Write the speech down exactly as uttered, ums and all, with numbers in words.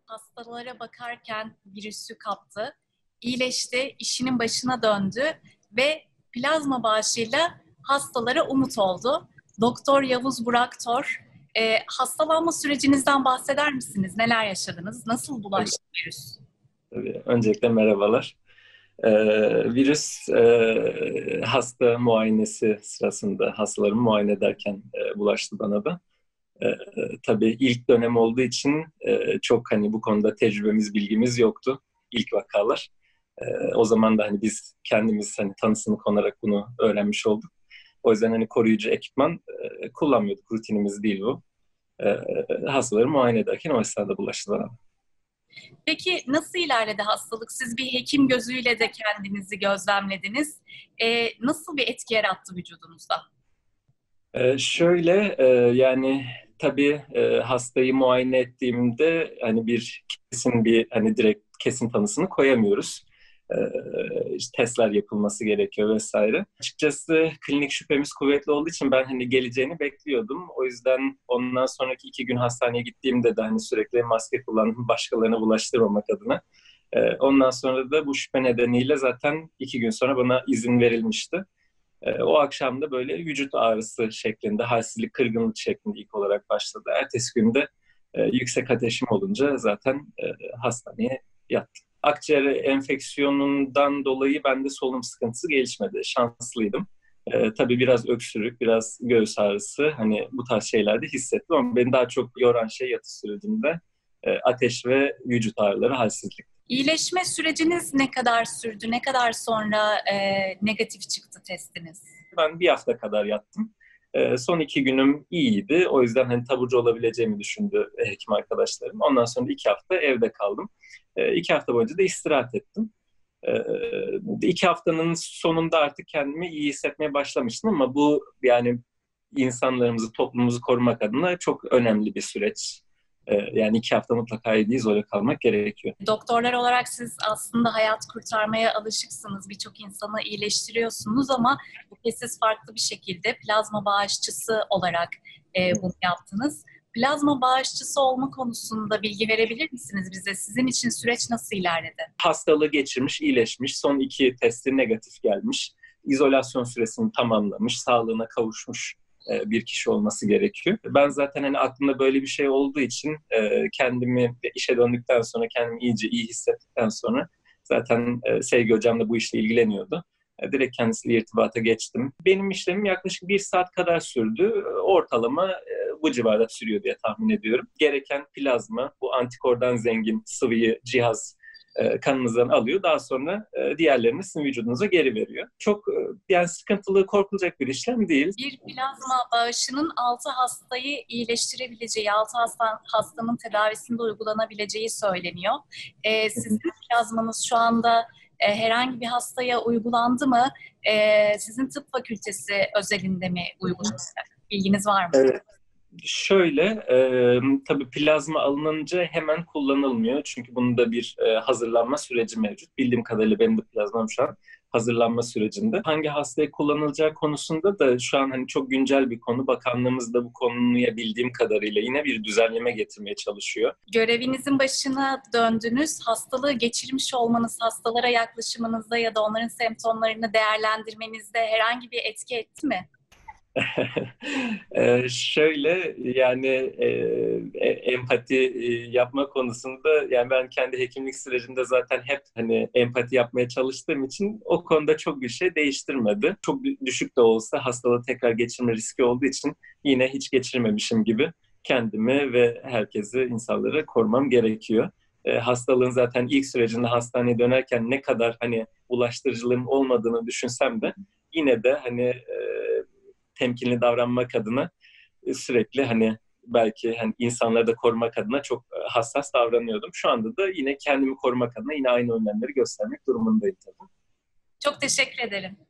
hastalara bakarken virüsü kaptı, iyileşti, işinin başına döndü ve plazma bağışıyla hastalara umut oldu. Doktor Yavuz Burak Tor, e, hastalanma sürecinizden bahseder misiniz? Neler yaşadınız? Nasıl Tabii, bulaştı virüs? tabii. Öncelikle merhabalar. Ee, virüs e, hasta muayenesi sırasında hastalarımı muayene ederken e, bulaştı bana da. E, e, tabii ilk dönem olduğu için e, çok hani bu konuda tecrübemiz, bilgimiz yoktu. İlk vakalar. E, o zaman da hani biz kendimiz hani tanısını konarak bunu öğrenmiş olduk. O yüzden hani koruyucu ekipman e, kullanmıyorduk. Rutinimiz değil bu. E, hastaları muayene ederken o esnada bulaştı bana. Peki nasıl ilerledi hastalık? Siz bir hekim gözüyle de kendinizi gözlemlediniz. E, nasıl bir etki yarattı vücudunuzda? Ee, şöyle e, yani tabii e, hastayı muayene ettiğimde hani bir kesin bir hani direkt kesin tanısını koyamıyoruz. Ee, işte testler yapılması gerekiyor vesaire. Açıkçası klinik şüphemiz kuvvetli olduğu için ben hani geleceğini bekliyordum. O yüzden ondan sonraki iki gün hastaneye gittiğimde de hani sürekli maske kullandım başkalarına bulaştırmamak adına. Ee, ondan sonra da bu şüphe nedeniyle zaten iki gün sonra bana izin verilmişti. E, o akşam da böyle vücut ağrısı şeklinde, halsizlik, kırgınlık şeklinde ilk olarak başladı. Ertesi günde e, yüksek ateşim olunca zaten e, hastaneye yattım. Akciğer enfeksiyonundan dolayı bende solunum sıkıntısı gelişmedi. Şanslıydım. E, tabii biraz öksürük, biraz göğüs ağrısı hani bu tarz şeyler de hissettim ama beni daha çok yoran şey yatış sürecinde e, ateş ve vücut ağrıları, halsizlik. İyileşme süreciniz ne kadar sürdü? Ne kadar sonra e, negatif çıktı testiniz? Ben bir hafta kadar yattım. Ee, son iki günüm iyiydi. O yüzden hani taburcu olabileceğimi düşündü hekim arkadaşlarım. Ondan sonra iki hafta evde kaldım. Ee, iki hafta boyunca da istirahat ettim. Ee, iki haftanın sonunda artık kendimi iyi hissetmeye başlamıştım ama bu yani insanlarımızı, toplumumuzu korumak adına çok önemli bir süreç. Ee, yani iki hafta mutlaka evde izole kalmak gerekiyor. Doktorlar olarak siz aslında hayat kurtarmaya alışıksınız. Birçok insanı iyileştiriyorsunuz ama bu kez siz farklı bir şekilde plazma bağışçısı olarak e, bunu yaptınız. Plazma bağışçısı olma konusunda bilgi verebilir misiniz bize? Sizin için süreç nasıl ilerledi? Hastalığı geçirmiş, iyileşmiş, son iki testi negatif gelmiş, izolasyon süresini tamamlamış, sağlığına kavuşmuş e, bir kişi olması gerekiyor. Ben zaten hani aklımda böyle bir şey olduğu için e, kendimi işe döndükten sonra, kendimi iyice iyi hissettikten sonra zaten e, Sevgi Hocam da bu işle ilgileniyordu. E, direkt kendisiyle irtibata geçtim. Benim işlemim yaklaşık bir saat kadar sürdü. Ortalama e, bu civarda sürüyor diye tahmin ediyorum. Gereken plazma, bu antikordan zengin sıvıyı cihaz e, kanınızdan alıyor. Daha sonra e, diğerlerini sizin vücudunuza geri veriyor. Çok e, yani sıkıntılı, korkulacak bir işlem değil. Bir plazma bağışının altı hastayı iyileştirebileceği, altı hasta, hastanın tedavisinde uygulanabileceği söyleniyor. Ee, sizin plazmanız şu anda e, herhangi bir hastaya uygulandı mı? Ee, sizin tıp fakültesi özelinde mi uygulandı? Bilginiz var mı? Evet. Şöyle, e, tabii plazma alınınca hemen kullanılmıyor. Çünkü bunun da bir e, hazırlanma süreci mevcut. Bildiğim kadarıyla benim de plazmam şu an hazırlanma sürecinde. Hangi hastaya kullanılacağı konusunda da şu an hani çok güncel bir konu. Bakanlığımız da bu konuya bildiğim kadarıyla yine bir düzenleme getirmeye çalışıyor. Görevinizin başına döndünüz. Hastalığı geçirmiş olmanız, hastalara yaklaşımınızda ya da onların semptomlarını değerlendirmenizde herhangi bir etki etti mi? Ee, şöyle yani e, e, empati e, yapma konusunda yani ben kendi hekimlik sürecinde zaten hep hani empati yapmaya çalıştığım için o konuda çok bir şey değiştirmedi. Çok düşük de olsa hastalığı tekrar geçirme riski olduğu için yine hiç geçirmemişim gibi kendimi ve herkesi, insanları korumam gerekiyor. E, hastalığın zaten ilk sürecinde hastaneye dönerken ne kadar hani bulaştırıcılığın olmadığını düşünsem de yine de hani e, temkinli davranmak adına e, sürekli hani belki hani insanları da korumak adına çok e, hassas davranıyordum. Şu anda da yine kendimi korumak adına yine aynı önlemleri göstermek durumundayım tabii. Çok teşekkür ederim.